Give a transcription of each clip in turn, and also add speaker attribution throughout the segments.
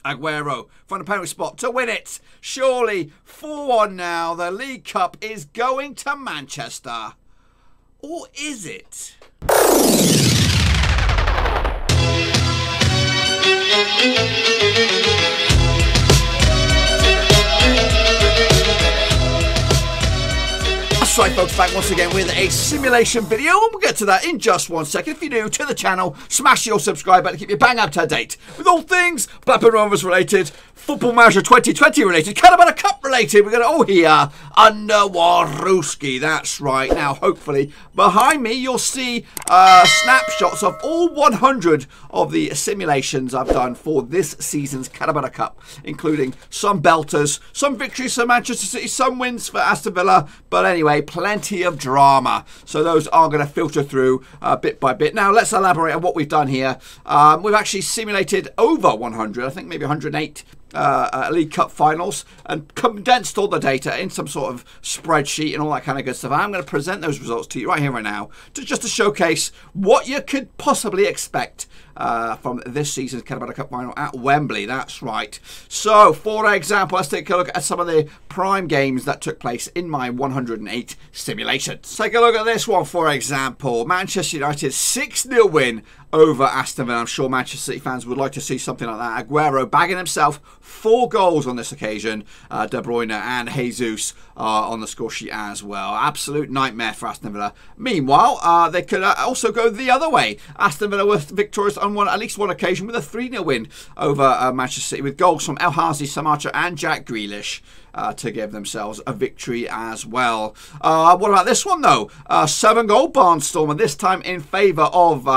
Speaker 1: Aguero from the penalty spot to win it. Surely 4-1 now. The League Cup is going to Manchester. Or is it? That's right, folks, back once again with a simulation video, and we'll get to that in just 1 second. If you're new to the channel, smash your subscribe button to keep you bang up to date with all things Blackburn Rovers related, Football Manager 2020 related, Carabao Cup related. We're going to all hear under Warooski. That's right. Now, hopefully, behind me, you'll see snapshots of all 100 of the simulations I've done for this season's Carabao Cup, including some belters, some victories for Manchester City, some wins for Aston Villa, but anyway, plenty of drama. So those are going to filter through bit by bit. Now, let's elaborate on what we've done here. We've actually simulated over 100, I think maybe 108 League Cup finals, and condensed all the data in some sort of spreadsheet and all that kind of good stuff. I'm going to present those results to you right here, right now, just to showcase what you could possibly expect from this season's Carabao Cup final at Wembley. That's right. So, for example, let's take a look at some of the prime games that took place in my 108 simulations. Take a look at this one, for example. Manchester United 6-0 win over Aston Villa. I'm sure Manchester City fans would like to see something like that. Aguero bagging himself 4 goals on this occasion. De Bruyne and Jesus on the score sheet as well. Absolute nightmare for Aston Villa. Meanwhile, they could also go the other way. Aston Villa were victorious on at least one occasion with a 3-0 win over Manchester City, with goals from El Ghazi, Samatta and Jack Grealish to give themselves a victory as well. What about this one, though? 7-goal barnstormer, this time in favour of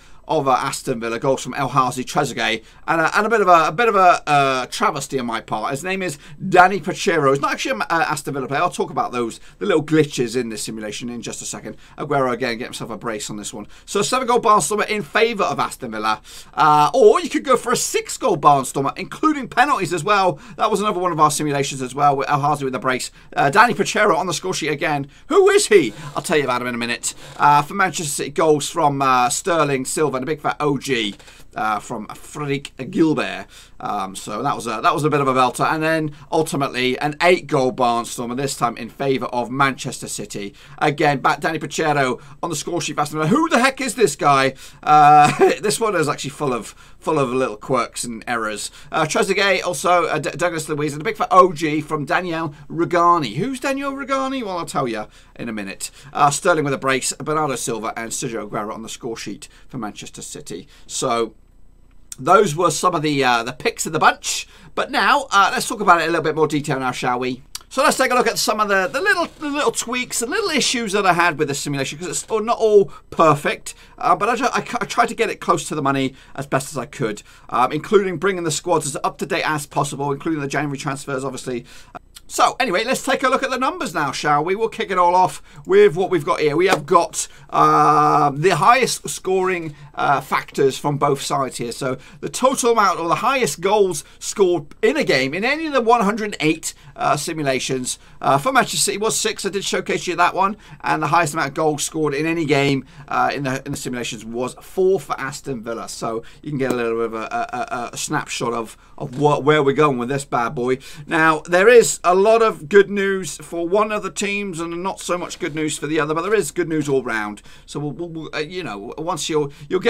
Speaker 1: Aston Villa. Goals from El Ghazi, Trezeguet, and a bit of a travesty on my part. His name is Danny Pacheco. He's not actually an Aston Villa player. I'll talk about the little glitches in this simulation in just a second. Aguero again get himself a brace on this one. So 7-goal barnstormer in favour of Aston Villa, or you could go for a 6-goal barnstormer, including penalties as well. That was another one of our simulations as well, with El Ghazi with a brace. Danny Pacheco on the score sheet again. Who is he? I'll tell you about him in a minute. For Manchester City, goals from Sterling, Silva, and a big fat OG from Frédéric Guilbert. So that was a bit of a belter, and then ultimately an 8-goal barnstormer, this time in favour of Manchester City. Again, back Danny Pacheco on the score sheet. Who the heck is this guy? This one is actually full of little quirks and errors. Trezeguet, also Douglas Luiz, and a big fat OG from Daniel Rugani. Who's Daniel Rugani? Well, I'll tell you in a minute. Sterling with a brace, Bernardo Silva and Sergio Aguero on the score sheet for Manchester City. So those were some of the picks of the bunch. But now, let's talk about it in a little bit more detail now, shall we? So let's take a look at some of the little tweaks and little issues that I had with this simulation, because it's not all perfect, but I tried to get it close to the money as best as I could, including bringing the squads as up to date as possible, including the January transfers, obviously. So, anyway, let's take a look at the numbers now, shall we? We'll kick it all off with what we've got here. We have got the highest scoring factors from both sides here. So, the total amount, or the highest goals scored in a game, in any of the 108 simulations for Manchester City was 6. I did showcase you that one. And the highest amount of goals scored in any game in the simulations was 4 for Aston Villa. So, you can get a little bit of a snapshot of where we're going with this bad boy. Now, there is a lot of good news for one of the teams and not so much good news for the other, but there is good news all round. So we'll you know, once you'll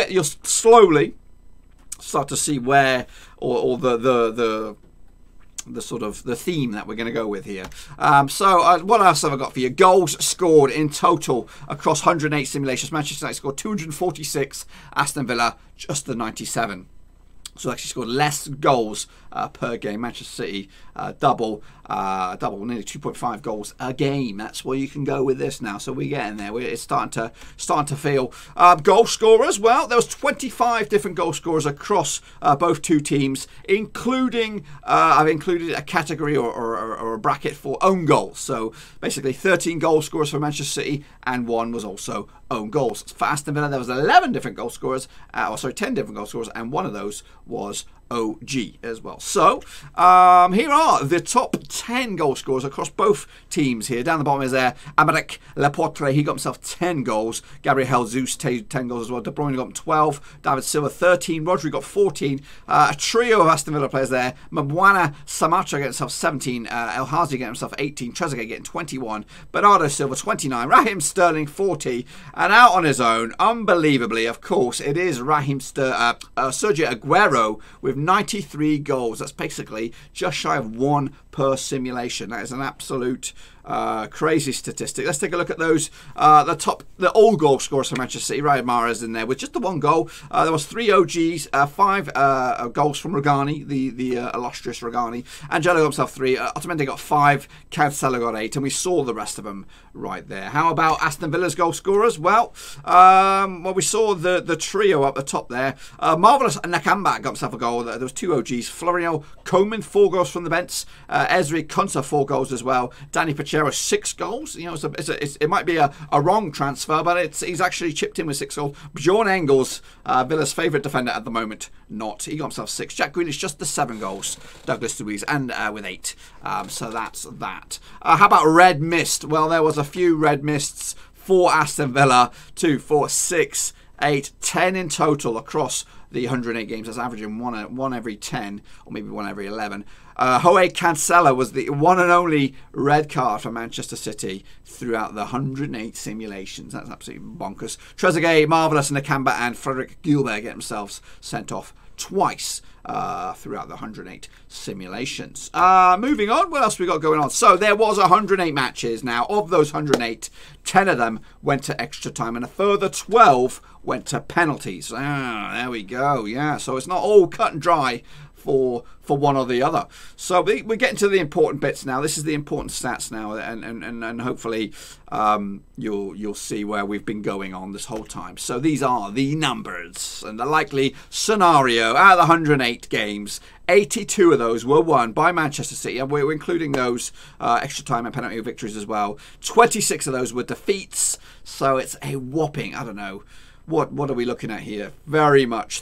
Speaker 1: slowly start to see where or the sort of the theme that we're going to go with here. So what else have I got for you? Goals scored in total across 108 simulations. Manchester United scored 246, Aston Villa just the 97. So actually scored less goals per game. Manchester City double, nearly 2.5 goals a game. That's where you can go with this now. So we're getting there. It's starting to feel. Goal scorers. Well, there was 25 different goal scorers across both two teams, including I've included a category or a bracket for own goals. So basically 13 goal scorers for Manchester City, and 1 was also own goals. For Aston Villa, there was 11 different goal scorers, 10 different goal scorers, and 1 of those was OG as well. So here are the top 10 goal scorers across both teams here. Down the bottom is there Aymeric Laporte. He got himself 10 goals. Gabriel Jesus 10 goals as well. De Bruyne got 12. David Silva 13. Rodri got 14. A trio of Aston Villa players there. Mbwana Samatta getting himself 17. El Ghazi getting himself 18. Trezeguet getting 21. Bernardo Silva 29. Raheem Sterling 40. And out on his own, unbelievably, of course, it is Sergio Aguero with 93 goals. That's basically just shy of 1 per simulation. That is an absolute crazy statistic. Let's take a look at those. The all goal scorers for Manchester City. Riyad Mahrez in there with just the 1 goal. There was 3 OGs, 5 goals from Rugani, the illustrious Rugani. Angelo got himself 3. Otamendi got 5. Cancelo got 8, and we saw the rest of them right there. How about Aston Villa's goal scorers? Well, we saw the trio up the top there. Marvellous Nakamba got himself a goal. There was 2 OGs. Florian Koeman 4 goals from the bench. Ezri Konsa 4 goals as well. Danny Pacheco 6 goals. You know, it might be a wrong transfer, but he's actually chipped in with 6 goals. Bjorn Engels, Villa's favourite defender at the moment, not. He got himself 6. Jack Grealish just the 7 goals. Douglas Luiz and with 8. So that's that. How about Red Mist? Well, there was a few Red Mists for Aston Villa. 2, 4, 6, 8, 10 in total across the 108 games. That's averaging one every 10, or maybe 1 every 11. Joe Cancelo was the one and only red card for Manchester City throughout the 108 simulations. That's absolutely bonkers. Trezeguet, Marvellous, Nakamba and Frederick Gilbert get themselves sent off twice throughout the 108 simulations. Moving on, what else we got going on? So there was 108 matches. Now, of those 108, 10 of them went to extra time and a further 12 went to penalties. There we go. Yeah, so it's not all cut and dry for one or the other. So we're getting to the important bits now. This is the important stats now, and hopefully you'll see where we've been going on this whole time. So these are the numbers and the likely scenario. Out of the 108 games, 82 of those were won by Manchester City, and we're including those extra time and penalty victories as well. 26 of those were defeats, so it's a whopping, I don't know, what are we looking at here? Very much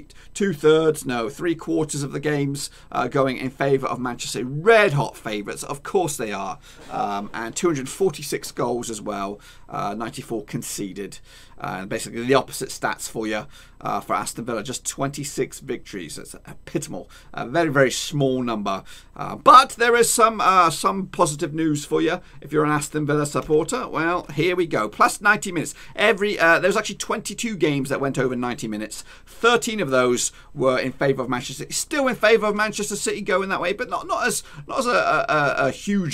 Speaker 1: 3/4 of the games going in favour of Manchester City. Red hot favourites, of course they are. And 246 goals as well, 94 conceded. And basically the opposite stats for you for Aston Villa. Just 26 victories. That's a pitiful, very, very small number. But there is some positive news for you if you're an Aston Villa supporter. Well, here we go. Plus 90 minutes. There's actually 22 games that went over 90 minutes. 13 of those were in favour of Manchester City. Still in favour of Manchester City going that way, but not as a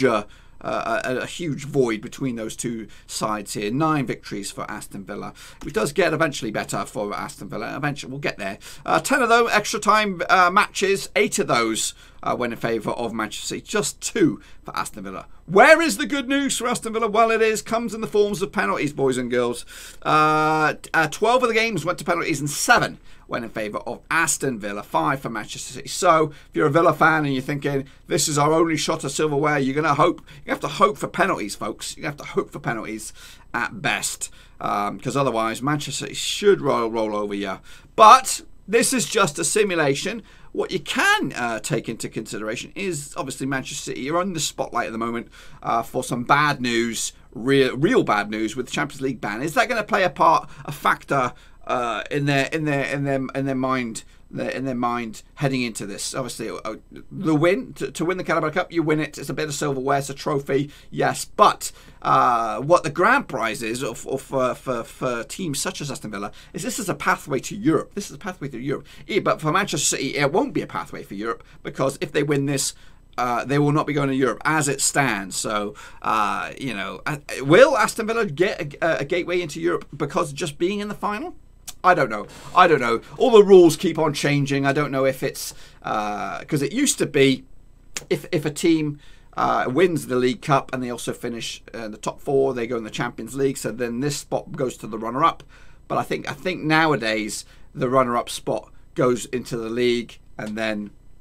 Speaker 1: huge void between those two sides here. 9 victories for Aston Villa, which does get eventually better for Aston Villa. Eventually, we'll get there. 10 of those extra time matches, 8 of those went in favour of Manchester City. Just 2 for Aston Villa. Where is the good news for Aston Villa? Well, it comes in the forms of penalties, boys and girls. 12 of the games went to penalties and 7 went in favour of Aston Villa, 5 for Manchester City. So if you're a Villa fan and you're thinking this is our only shot at silverware, you have to hope for penalties, folks. You have to hope for penalties at best, because otherwise Manchester City should roll over you. But this is just a simulation. What you can take into consideration is obviously Manchester City. You're on the spotlight at the moment for some bad news, real bad news with the Champions League ban. Is that going to play a factor in their mind heading into this? Obviously, the win to win the Carabao Cup, you win it. It's a bit of silverware, it's a trophy, yes. But what the grand prize is for teams such as Aston Villa is this is a pathway to Europe. This is a pathway to Europe. But for Manchester City, it won't be a pathway for Europe, because if they win this, they will not be going to Europe as it stands. So, will Aston Villa get a gateway into Europe because of just being in the final? I don't know. All the rules keep on changing. I don't know if it's because it used to be if a team wins the League Cup and they also finish in the top 4, they go in the Champions League. So then this spot goes to the runner-up. But I think nowadays the runner-up spot goes into the league, and then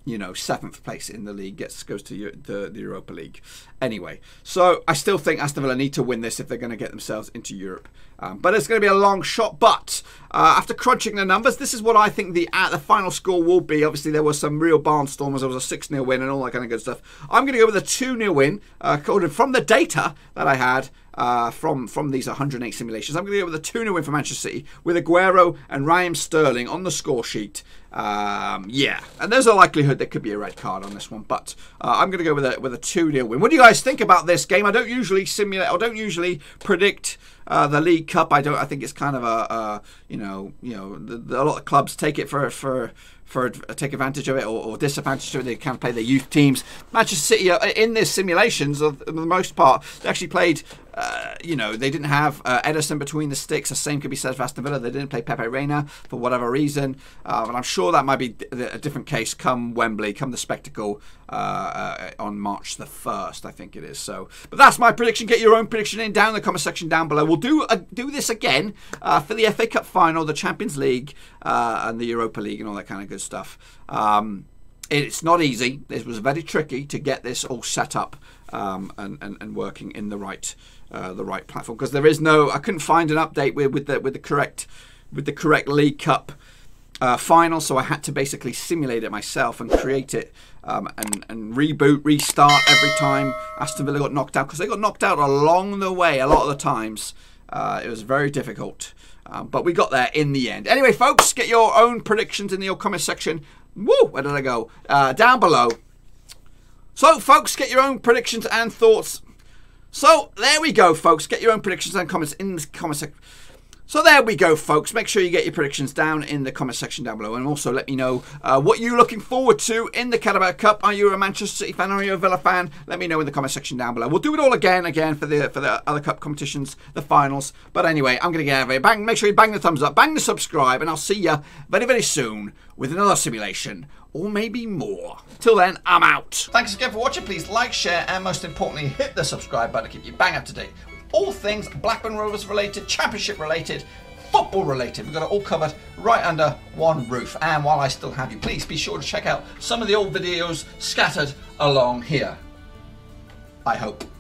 Speaker 1: you know, 7th place in the league goes to the Europa League. Anyway, so I still think Aston Villa need to win this if they're going to get themselves into Europe. But it's going to be a long shot. But after crunching the numbers, this is what I think the final score will be. Obviously, there was some real barnstormers. There was a 6-0 win and all that kind of good stuff. I'm going to go with a 2-0 win, according from the data that I had. From these 108 simulations. I'm going to go with a 2-0 win for Manchester City with Aguero and Raheem Sterling on the score sheet. Yeah, and there's a likelihood there could be a red card on this one, but I'm going to go with a 2-0 win. What do you guys think about this game? I don't usually simulate, I don't usually predict the League Cup. I think it's kind of a a lot of clubs take it for take advantage of it or disadvantage of it. They can play their youth teams. Manchester City in their simulations, for the most part, they actually played. They didn't have Ederson between the sticks. The same could be said for Aston Villa. They didn't play Pepe Reina for whatever reason. And I'm sure that might be a different case come Wembley, come the spectacle on March the 1st, I think it is. So, but that's my prediction. Get your own prediction in down in the comment section down below. We'll do this again for the FA Cup final, the Champions League, and the Europa League, and all that kind of good stuff. It's not easy. It was very tricky to get this all set up and working in the right platform, because there is no. I couldn't find an update with the correct League Cup final, so I had to basically simulate it myself and create it and reboot, restart every time Aston Villa got knocked out, because they got knocked out along the way a lot of the times. It was very difficult, but we got there in the end. Anyway, folks, get your own predictions in the comment section. Woo! Where did I go? Down below. So, folks, get your own predictions and thoughts. So, there we go, folks. Get your own predictions and comments in the comment section. So, there we go, folks. Make sure you get your predictions down in the comment section down below. And also let me know what you're looking forward to in the Carabao Cup. Are you a Manchester City fan? Are you a Villa fan? Let me know in the comment section down below. We'll do it all again for the other cup competitions, the finals. But anyway, I'm going to get out of here. Make sure you bang the thumbs up, bang the subscribe, and I'll see you very, very soon with another simulation, or maybe more. Till then, I'm out. Thanks again for watching. Please like, share, and most importantly, hit the subscribe button to keep you bang up to date with all things Blackburn Rovers related, Championship related, football related. We've got it all covered right under one roof. And while I still have you, please be sure to check out some of the old videos scattered along here. I hope.